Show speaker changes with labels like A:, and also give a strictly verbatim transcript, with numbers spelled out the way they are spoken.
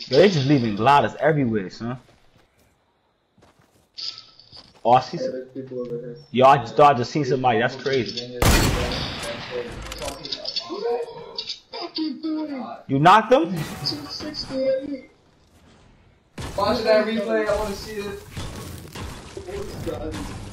A: Yo, they just leaving bladders everywhere, son. Oh, I see some. Yo, I just thought I just seen somebody. That's crazy. You knocked them?
B: Watch that replay. I want to see it.